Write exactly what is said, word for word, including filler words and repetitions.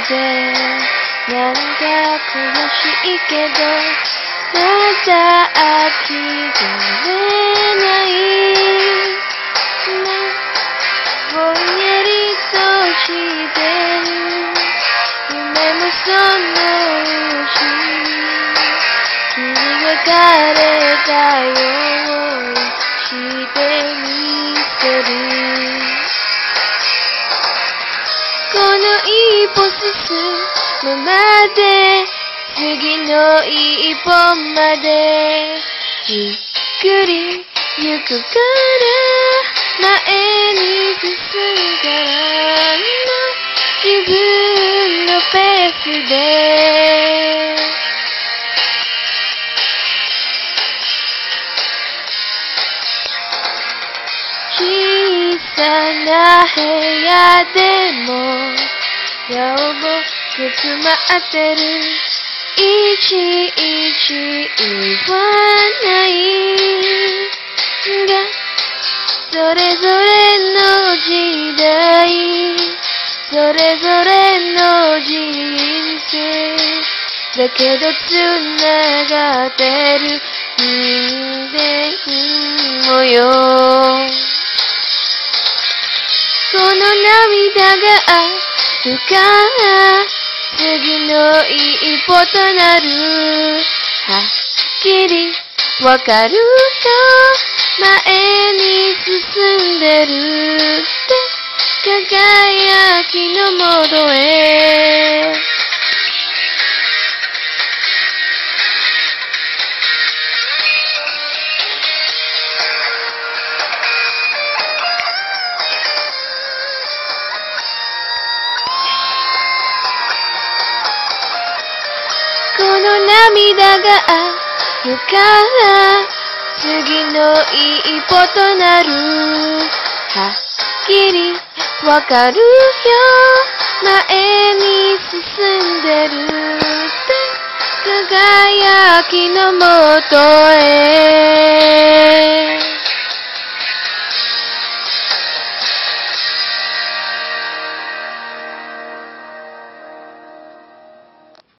でなんか悔しいけどまだ諦めないぼんやりとしてる夢もそのうち切り描かれたようにしてみせるこの一歩進むまで次の一歩までゆっくり行くから前に進んだら自分のペースで小さな部屋でも両も詰まってるいちいち言わないがそれぞれの時代それぞれの人生だけどつながってる人間模様この涙があるから次の一歩となるはっきりわかるよ前に進んでるって輝きのもとへこの涙があるから次の一歩となるはっきりわかるよ前に進んでるって輝きのもとへ